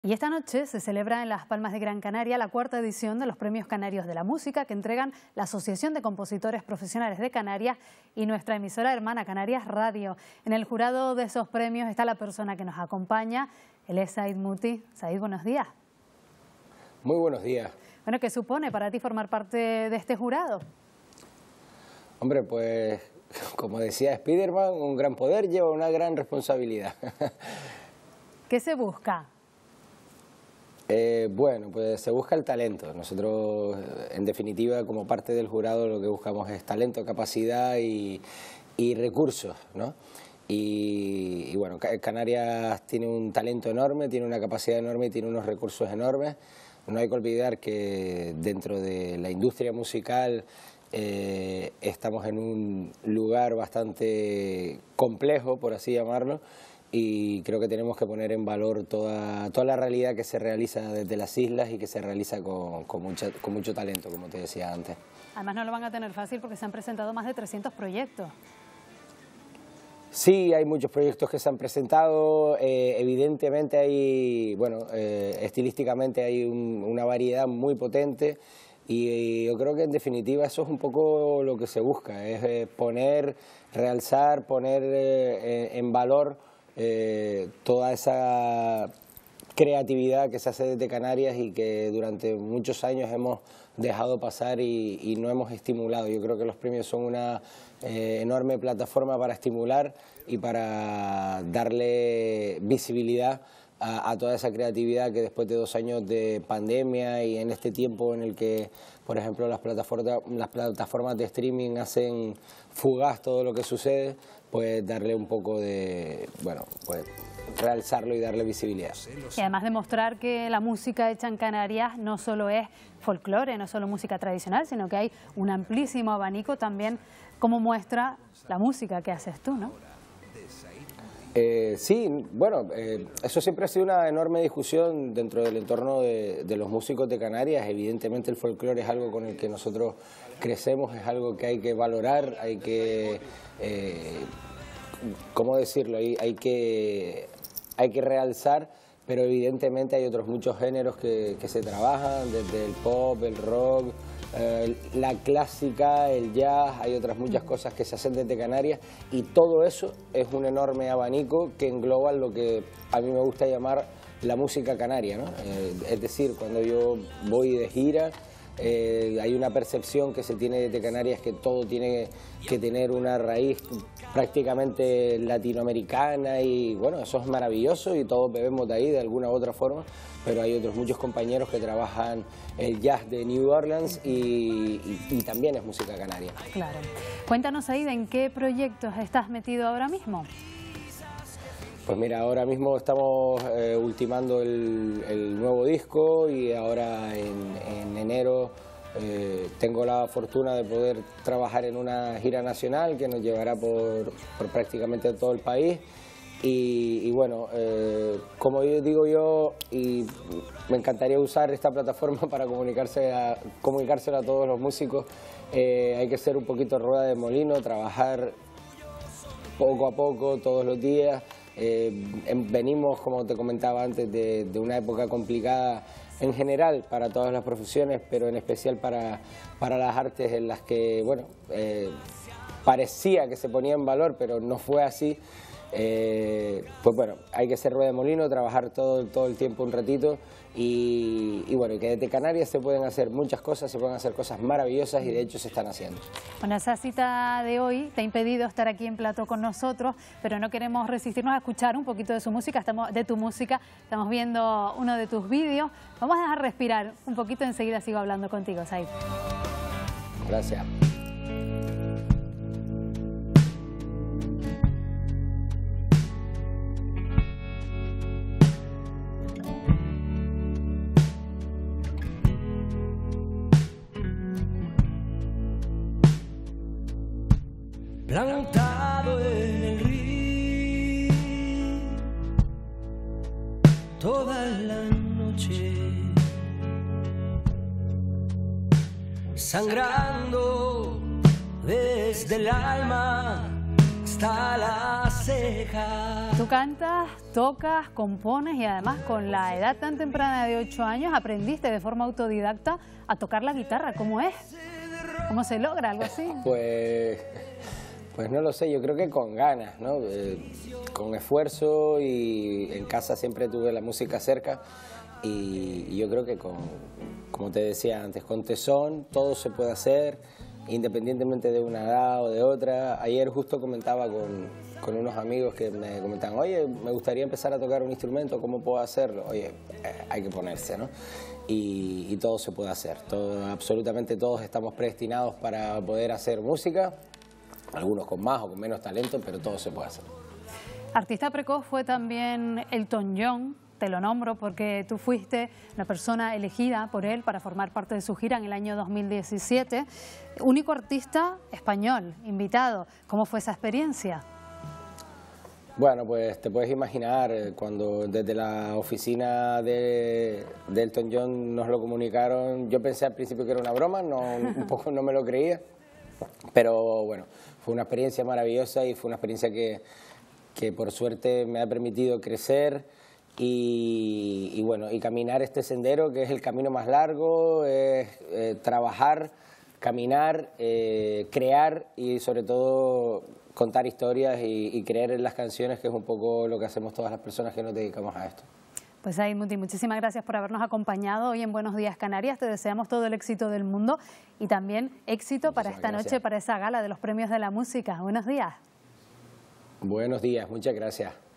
Y esta noche se celebra en Las Palmas de Gran Canaria la cuarta edición de los Premios Canarios de la Música que entregan la Asociación de Compositores Profesionales de Canarias y nuestra emisora hermana Canarias Radio. En el jurado de esos premios está la persona que nos acompaña, él es Said Muti. Said, buenos días. Muy buenos días. Bueno, ¿qué supone para ti formar parte de este jurado? Hombre, pues como decía Spiderman, un gran poder lleva una gran responsabilidad. ¿Qué se busca? Bueno, pues se busca el talento. Nosotros, en definitiva, como parte del jurado, lo que buscamos es talento, capacidad y recursos, ¿no? Y bueno, Canarias tiene un talento enorme, tiene una capacidad enorme y tiene unos recursos enormes. No hay que olvidar que dentro de la industria musical estamos en un lugar bastante complejo, por así llamarlo, y creo que tenemos que poner en valor toda la realidad que se realiza desde las islas y que se realiza con mucho talento, como te decía antes. Además no lo van a tener fácil porque se han presentado más de 300 proyectos. Sí, hay muchos proyectos que se han presentado, evidentemente hay, bueno, estilísticamente hay una variedad muy potente y yo creo que en definitiva eso es un poco lo que se busca, es poner, realzar, poner en valor toda esa creatividad que se hace desde Canarias y que durante muchos años hemos dejado pasar y no hemos estimulado. Yo creo que los premios son una enorme plataforma para estimular y para darle visibilidad a toda esa creatividad que después de 2 años de pandemia y en este tiempo en el que, por ejemplo, las plataformas de streaming hacen fugaz todo lo que sucede, pues darle un poco de, bueno, pues realzarlo y darle visibilidad. Y además demostrar que la música hecha en Canarias no solo es folclore, no solo música tradicional, sino que hay un amplísimo abanico también, como muestra la música que haces tú, ¿no? Sí, bueno, eso siempre ha sido una enorme discusión dentro del entorno de los músicos de Canarias. Evidentemente el folclore es algo con el que nosotros crecemos, es algo que hay que valorar, hay que, ¿cómo decirlo? Hay que realzar, pero evidentemente hay otros muchos géneros que se trabajan, desde el pop, el rock, la clásica, el jazz, hay otras muchas cosas que se hacen desde Canarias y todo eso es un enorme abanico que engloba lo que a mí me gusta llamar la música canaria, ¿no? Es decir, cuando yo voy de gira, hay una percepción que se tiene desde Canarias que todo tiene que tener una raíz prácticamente latinoamericana y bueno, eso es maravilloso y todos bebemos de ahí de alguna u otra forma, pero hay otros muchos compañeros que trabajan el jazz de New Orleans y también es música canaria. Claro. Cuéntanos ahí, ¿en qué proyectos estás metido ahora mismo? Pues mira, ahora mismo estamos ultimando el nuevo disco y ahora en enero tengo la fortuna de poder trabajar en una gira nacional que nos llevará por prácticamente todo el país y bueno, como yo digo yo, y me encantaría usar esta plataforma para comunicárselo a todos los músicos, hay que ser un poquito rueda de molino, trabajar poco a poco, todos los días. Venimos, como te comentaba antes, de una época complicada en general para todas las profesiones, pero en especial para las artes en las que, bueno, parecía que se ponía en valor, pero no fue así. Pues bueno, hay que ser rueda de molino, trabajar todo el tiempo un ratito y bueno, que desde Canarias se pueden hacer muchas cosas, se pueden hacer cosas maravillosas y de hecho se están haciendo. Bueno, esa cita de hoy te ha impedido estar aquí en plató con nosotros, pero no queremos resistirnos a escuchar un poquito de su música, estamos viendo uno de tus vídeos, vamos a dejar respirar un poquito, enseguida sigo hablando contigo, Said. Gracias. Plantado en el río toda la noche, sangrando desde el alma hasta hasta la ceja. Tú cantas, tocas, compones y además con la edad tan temprana de 8 años aprendiste de forma autodidacta a tocar la guitarra. ¿Cómo es? ¿Cómo se logra algo así? Pues no lo sé, yo creo que con ganas, ¿no? Con esfuerzo, y en casa siempre tuve la música cerca y yo creo que como te decía antes, con tesón todo se puede hacer, independientemente de una edad o de otra. Ayer justo comentaba con unos amigos que me comentaban, oye, me gustaría empezar a tocar un instrumento, ¿cómo puedo hacerlo? Oye, hay que ponerse, ¿no? Y todo se puede hacer, absolutamente todos estamos predestinados para poder hacer música, algunos con más o con menos talento, pero todo se puede hacer. Artista precoz fue también Elton John. Te lo nombro porque tú fuiste la persona elegida por él para formar parte de su gira en el año 2017. Único artista español invitado. ¿Cómo fue esa experiencia? Bueno, pues te puedes imaginar, cuando desde la oficina de Elton John nos lo comunicaron, yo pensé al principio que era una broma, un poco no me lo creía, pero bueno, fue una experiencia maravillosa y fue una experiencia que por suerte me ha permitido crecer y bueno, y caminar este sendero, que es el camino más largo, trabajar, caminar, crear y sobre todo contar historias y creer en las canciones, que es un poco lo que hacemos todas las personas que nos dedicamos a esto. Pues Muti, muchísimas gracias por habernos acompañado hoy en Buenos Días Canarias. Te deseamos todo el éxito del mundo y también éxito para esta noche, para esa gala de los premios de la música. Buenos días. Buenos días, muchas gracias.